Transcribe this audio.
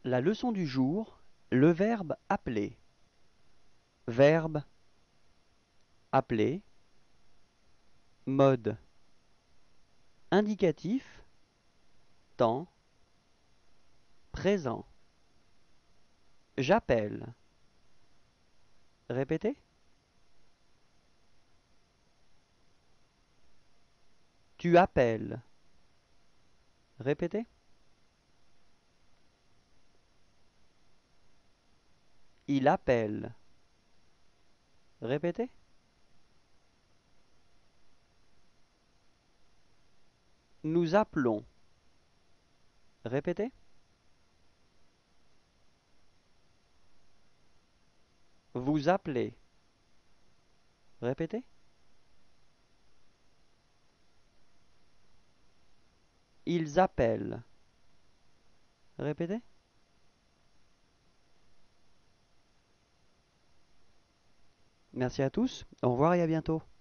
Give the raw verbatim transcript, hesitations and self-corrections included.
La leçon du jour, le verbe appeler. Verbe appeler. Mode indicatif, temps, présent. J'appelle. Répétez. Tu appelles. Répétez. Il appelle. Répétez. Nous appelons. Répétez. Vous appelez. Répétez. Ils appellent. Répétez. Merci à tous. Au revoir et à bientôt.